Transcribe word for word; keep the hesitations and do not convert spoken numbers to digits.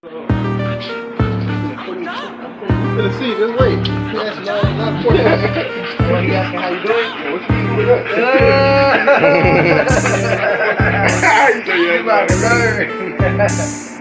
Gonna see, just wait. Yes, no, not for that. Well, he asking how you doing? Yeah, what you doing with that? You about to learn.